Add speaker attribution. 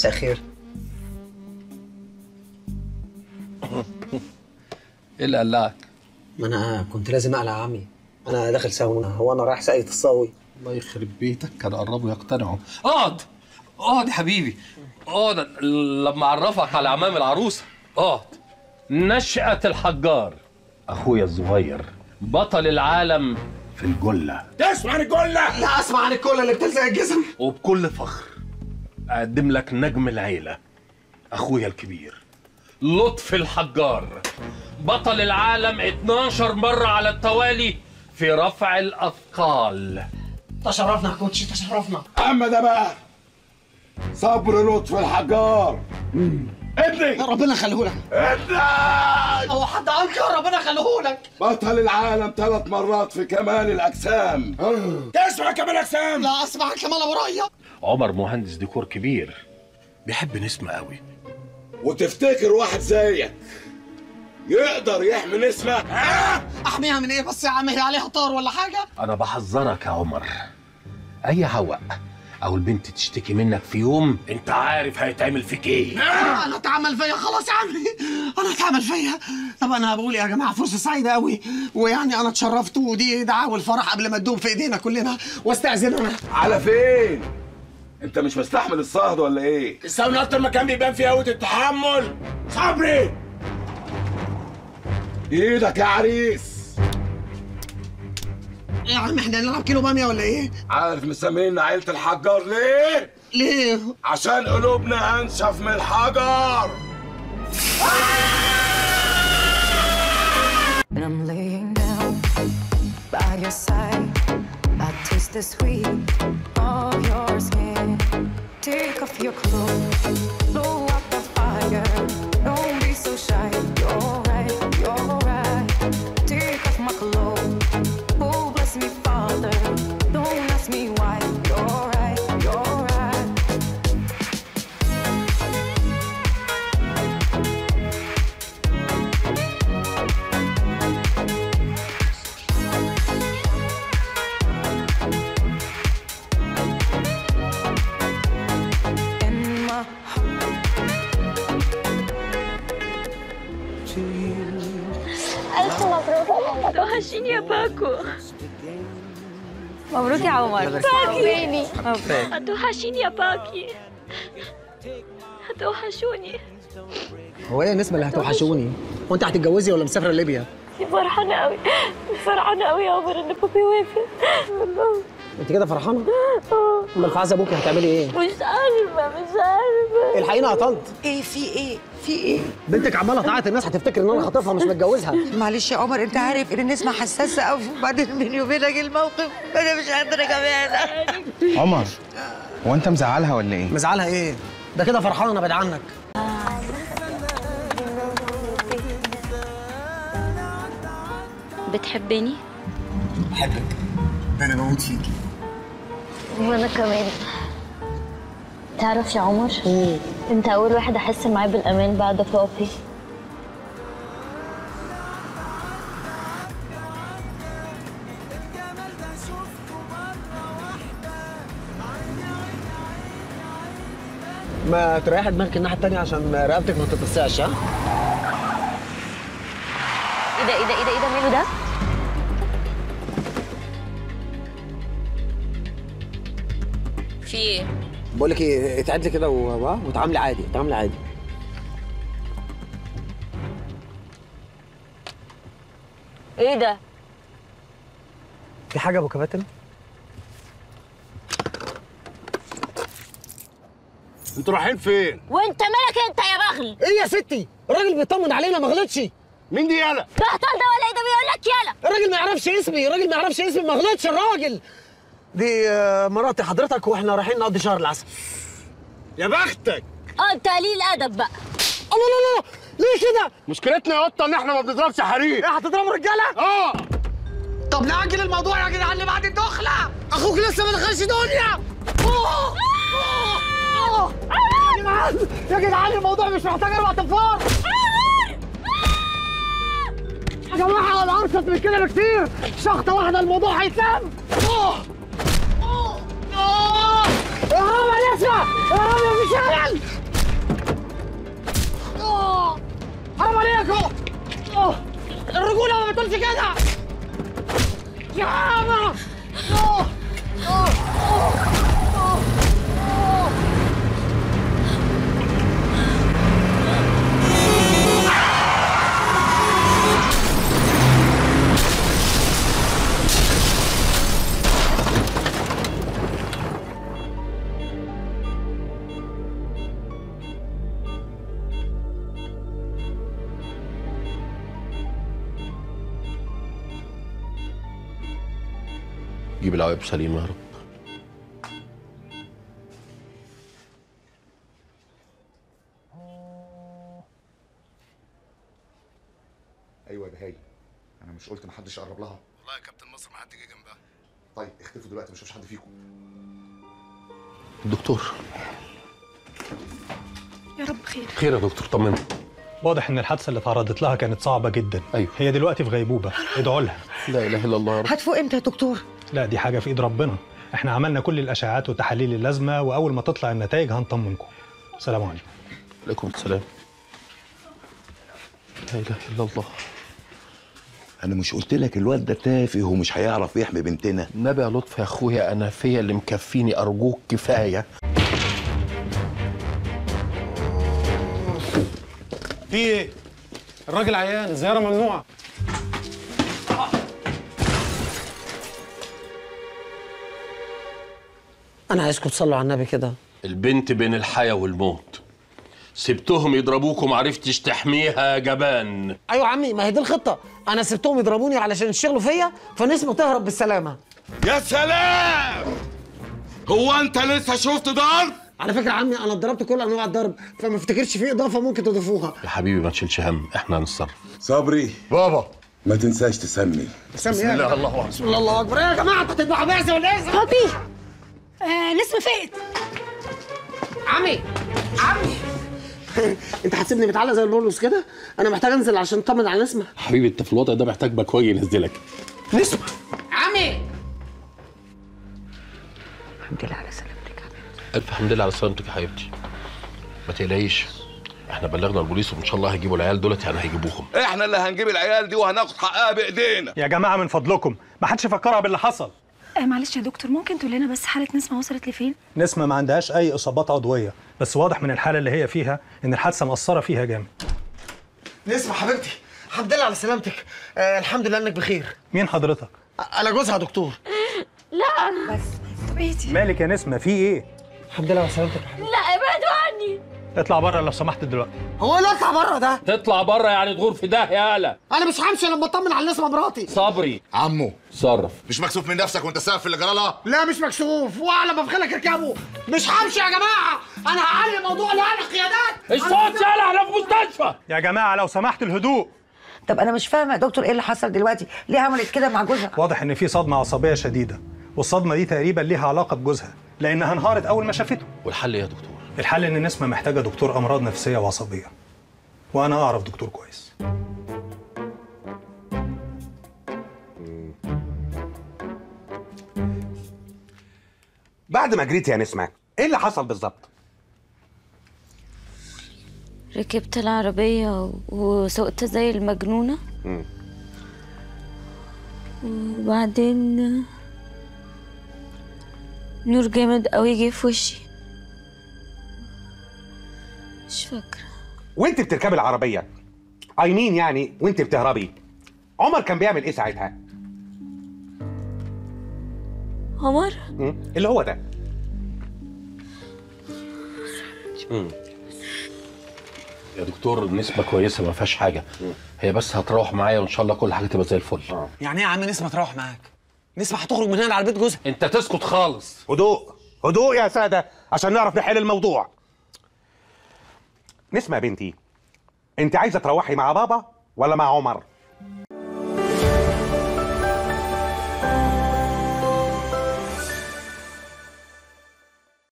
Speaker 1: مساء الخير.
Speaker 2: ايه اللي قلعك؟
Speaker 1: ما انا كنت لازم اقلع يا عمي، انا داخل ساونا. هو انا رايح ساقية الصاوي؟
Speaker 2: الله يخرب بيتك، كان قربوا يقتنعوا. اقعد اقعد يا حبيبي، اقعد لما اعرفك على عمام العروسه. اقعد. نشأة الحجار، اخويا الصغير، بطل العالم في الجله.
Speaker 3: تسمع عن الجله؟
Speaker 1: لا اسمع عن الكله اللي بتلزق الجسم.
Speaker 2: وبكل فخر اقدم لك نجم العيله، اخويا الكبير لطفي الحجار، بطل العالم 12 مرة على التوالي في رفع الأثقال.
Speaker 1: تشرفنا يا كوتش، تشرفنا.
Speaker 3: اما ده بقى صبر لطفي الحجار. ابني
Speaker 1: ربنا يخليهولك.
Speaker 3: ابني
Speaker 1: هو حد انكر؟ ربنا يخليهولك.
Speaker 3: بطل العالم 3 مرات في كمال الاجسام. تسمع كمال اجسام؟
Speaker 1: لا اسمع كمال ابو ريا.
Speaker 2: عمر مهندس ديكور كبير، بيحب نسمة قوي.
Speaker 3: وتفتكر واحد زيك يقدر يحمي نسمة؟
Speaker 1: احميها من ايه بس يا عم؟ هي عليها طار ولا حاجه؟
Speaker 2: أنا بحذرك يا عمر، أي هوأ أو البنت تشتكي منك في يوم أنت عارف هيتعمل فيك إيه.
Speaker 1: انا اتعمل فيا خلاص يا عمي، انا اتعمل فيا. طب انا بقول يا جماعه فرصه سعيده قوي، ويعني انا اتشرفت، ودي دعاوى الفرح قبل ما تدوم في ايدينا كلنا. واستاذن انا.
Speaker 3: على فين؟ انت مش مستحمل الصهد ولا ايه؟
Speaker 4: الساونا اكتر مكان بيبان فيه قوه التحمل. صبري
Speaker 3: ايدك يا عريس.
Speaker 1: يا عم احنا نلعب كيلو باميه ولا ايه؟
Speaker 3: عارف مسمينا عيلة الحجار ليه؟
Speaker 1: ليه؟
Speaker 3: عشان قلوبنا انشف من الحجر.
Speaker 5: And I'm laying down by your side. I taste the sweet of your skin. Take off your clothes, blow up the fire. Don't be so shy. You're right, you're right. Take off my clothes. Oh, bless me, Father. Don't ask me why. You're right, you're right.
Speaker 6: ألف مبروك. توحشيني يا باكو. مبروك يا عمر. باكي هتوحشيني يا باكي، هتوحشوني.
Speaker 1: هو ايه النسبه اللي هتوحشوني؟ وانت هتتجوزي ولا مسافره ليبيا؟
Speaker 6: فرحانة قوي، فرحانة قوي يا عمر ان بابي وافق.
Speaker 1: انت كده فرحانه؟ امال في عز ابوكي هتعملي ايه؟
Speaker 6: مش عارفة مش عارفة.
Speaker 1: الحقيني قتلت.
Speaker 7: ايه في ايه؟ في ايه؟
Speaker 1: بنتك عماله تعيط، الناس هتفتكر ان انا خاطفها مش متجوزها.
Speaker 7: معلش يا عمر، انت عارف ان نسمة حساسة قوي، وبعدين بيني وبينك الموقف انا مش قادرة كمان.
Speaker 8: عمر هو انت مزعلها ولا ايه؟
Speaker 1: مزعلها ايه؟ ده كده فرحانه بعيد عنك.
Speaker 6: بتحبني؟
Speaker 1: بحبك، ده انا بموت فيكي.
Speaker 6: وانا كمان. تعرف يا عمر، انت اول واحد احس معاه بالامان بعد بابي.
Speaker 1: ما تريحي دماغك الناحيه التانيه عشان رقبتك ما تتلسعش. ها؟
Speaker 6: ايه ده ايه ده ايه ده ايه ده ماله ده؟ في ايه؟
Speaker 1: بقول لك ايه، اتعدلي كده وتعاملي عادي، تعاملي عادي.
Speaker 6: ايه ده؟
Speaker 1: في حاجه يا ابو كباتن؟
Speaker 3: انتوا رايحين فين؟
Speaker 6: وانت مالك انت يا بغل؟
Speaker 1: ايه يا ستي؟ الراجل بيطمن علينا ما غلطش.
Speaker 3: مين دي يالا؟
Speaker 6: بهطل ده ولا ايه ده بيقول لك يالا؟
Speaker 1: الراجل ما يعرفش اسمي، الراجل ما يعرفش اسمي، ما غلطش الراجل. دي مراتي حضرتك، واحنا رايحين نقضي شهر العسل.
Speaker 3: يا بختك.
Speaker 6: انت قليل ادب بقى.
Speaker 1: الله لا لا، ليه كده؟
Speaker 3: مشكلتنا يا قطه ان احنا ما بنضربش حريق.
Speaker 1: ايه هتضربوا رجاله؟ طب نأجل الموضوع يا جدعان لبعد الدخله. اخوك لسه ما دخلش دنيا. يا جدعان يا جدعان، الموضوع مش محتاج 4 تنفار. يا جماعه انا ارشط من كده بكتير، شخطه واحده الموضوع هيتلم. اهرب يا نسمة يا رامي مفيش عيال. حرام عليكم. الرجولة ما بتقولش كده يا عمر.
Speaker 2: جيب العواقب سليمة يا رب.
Speaker 9: ايوه يا بهاي، انا مش قلت محدش يقرب لها؟
Speaker 10: والله يا كابتن مصر ما حد جه جنبها.
Speaker 9: طيب اختفوا دلوقتي، ما اشوفش حد فيكم.
Speaker 2: الدكتور.
Speaker 6: يا رب خير.
Speaker 2: خير يا دكتور، طمني.
Speaker 11: واضح ان الحادثه اللي اتعرضت لها كانت صعبه جدا.
Speaker 2: ايوه.
Speaker 11: هي دلوقتي في غيبوبه، ادعوا لها.
Speaker 2: لا اله الا الله يا رب.
Speaker 7: هتفوق امتى يا دكتور؟
Speaker 11: لا دي حاجه في ايد ربنا. احنا عملنا كل الاشعاعات والتحاليل اللازمه، واول ما تطلع النتائج هنطمنكم. السلام عليكم.
Speaker 2: عليكم السلام. لا اله الا الله.
Speaker 3: انا مش قلت لك الواد ده تافه ومش هيعرف يحمي بنتنا؟
Speaker 2: النبي يا لطفي يا اخويا، انا فيا اللي مكفيني، ارجوك كفايه.
Speaker 1: في ايه؟ الراجل عيان، الزيارة ممنوعة. أنا عايزكم تصلوا على النبي كده.
Speaker 2: البنت بين الحياة والموت، سبتهم يضربوك وما عرفتش تحميها يا جبان.
Speaker 1: أيوة يا عمي، ما هي دي الخطة. أنا سبتهم يضربوني علشان يشتغلوا فيا، فنسمة تهرب بالسلامة.
Speaker 3: يا سلام! هو أنت لسه شفت ضرب؟
Speaker 1: على فكرة يا عمي، أنا اتضربت كل أنواع الضرب، فما افتكرش في إضافة ممكن تضيفوها.
Speaker 2: يا حبيبي ما تشيلش هم، إحنا هنتصرف.
Speaker 3: صبري
Speaker 10: بابا
Speaker 3: ما تنساش تسمي.
Speaker 1: بسم الله الله أكبر. بسم الله أكبر. يا جماعة أنتوا هتذبحوا بعزة ولا إيه؟
Speaker 6: بابي نسمة فقت.
Speaker 1: عمي أنت هتسيبني متعلق زي البولوس كده؟ أنا محتاج أنزل عشان أطمن على نسمة.
Speaker 2: حبيبي أنت في الوضع ده محتاج بكواجي ينزلك.
Speaker 1: نسمة عمي.
Speaker 7: الحمد لله على سلامتك يا حبيبتي.
Speaker 2: ألف الحمد لله على سلامتك يا حبيبتي. ما تقلقيش، احنا بلغنا البوليس وان شاء الله هيجيبوا العيال دولت، يعني هيجيبوهم.
Speaker 3: احنا اللي هنجيب العيال دي وهناخد حقها بايدينا.
Speaker 11: يا جماعه من فضلكم ما حدش يفكرها باللي حصل.
Speaker 6: معلش يا دكتور، ممكن تقول لنا بس حالة نسمة وصلت لفين؟
Speaker 11: نسمه ما عندهاش اي اصابات عضويه، بس واضح من الحاله اللي هي فيها ان الحادثه مأثره فيها جامد.
Speaker 1: نسمة حبيبتي، الحمد لله على سلامتك. الحمد لله إنك بخير.
Speaker 11: مين حضرتك؟
Speaker 1: أنا جوزها يا دكتور.
Speaker 6: لا بس بيتي.
Speaker 11: مالك يا نسمه، في ايه؟
Speaker 1: الحمد لله على سلامتك يا حبيبي.
Speaker 6: لا ابعدوا عني.
Speaker 11: اطلع بره لو سمحت دلوقتي.
Speaker 1: هو اللي اطلع بره ده؟
Speaker 2: تطلع بره يعني تغور في ده يا قلق.
Speaker 1: انا مش همشي لما اطمن على نسمة مراتي.
Speaker 2: صبري
Speaker 10: عمو
Speaker 2: صرف.
Speaker 10: مش مكسوف من نفسك وانت سايق في اللي جرالها؟
Speaker 1: لا مش مكسوف، واعلى ما بخلك اركبه. مش همشي يا جماعه، انا هعلي موضوع لأهل القيادات.
Speaker 2: الصوت يالا، احنا في مستشفى.
Speaker 11: يا جماعه لو سمحتوا الهدوء.
Speaker 7: طب انا مش فاهمه يا دكتور ايه اللي حصل دلوقتي؟ ليه عملت كده مع جوزها؟
Speaker 11: واضح ان في صدمه عصبيه شديده، والصدمه دي تقريبا ليها علاقه بجوزها، لانها انهارت اول ما شافته.
Speaker 2: والحل ايه يا دكتور؟
Speaker 11: الحل ان نسمه محتاجه دكتور امراض نفسيه وعصبيه، وانا اعرف دكتور كويس.
Speaker 12: بعد ما جريت يا نسمه ايه اللي حصل بالظبط؟
Speaker 6: ركبت العربية وسوقت زي المجنونة. وبعدين نور جامد قوي جه في وشي، مش فاكرة.
Speaker 12: وانت بتركبي العربيه يعني وانت بتهربي، عمر كان بيعمل ايه ساعتها؟
Speaker 6: عمر؟
Speaker 12: اللي هو ده.
Speaker 2: يا دكتور النسبة كويسة ما فيهاش حاجة، هي بس هتروح معايا وان شاء الله كل حاجة تبقى زي الفل.
Speaker 1: يعني ايه يا عم نسمة تروح معاك؟ نسمة هتخرج من هنا على بيت جوزها.
Speaker 2: انت تسكت خالص.
Speaker 12: هدوء هدوء يا ساده عشان نعرف نحل الموضوع. نسمة يا بنتي، انت عايزه تروحي مع بابا ولا مع عمر؟